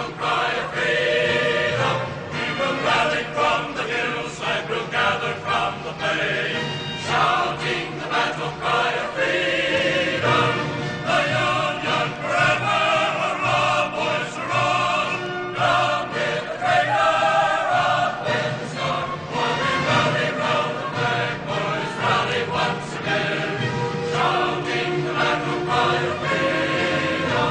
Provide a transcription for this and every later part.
battle cry of freedom. We will rally from the hills and we'll gather from the plain, shouting the battle cry of freedom. The Union forever, hurrah, boys, hurrah! Down with the traitor, up with the star. For we rally round the flag, boys, rally once again, shouting the battle cry of freedom.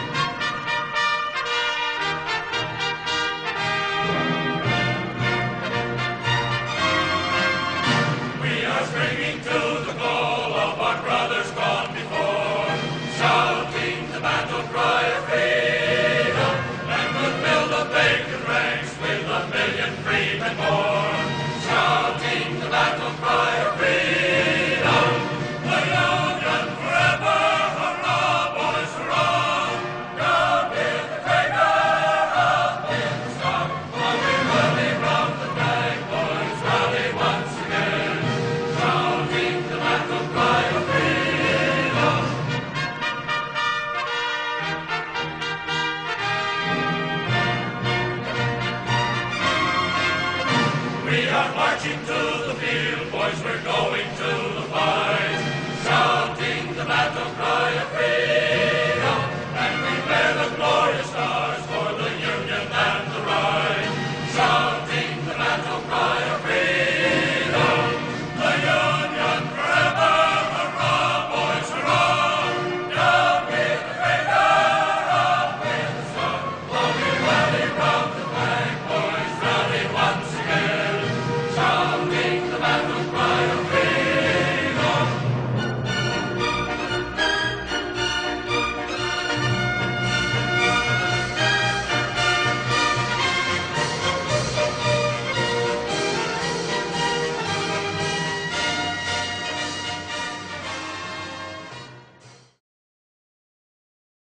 We are springing to the call of our brothers gone before, shouting the battle cry of freedom, and we'll build a vacant ranks with 1,000,000 freemen more, shouting the battle cry of freedom. The Union forever, hurrah, boys, hurrah! Down with the traitor, up with the star. For we rally round the flag, boys, rally once again, shouting the battle cry of freedom. We are marching to the field, boys, we're going to the fight, shouting the battle cry of freedom.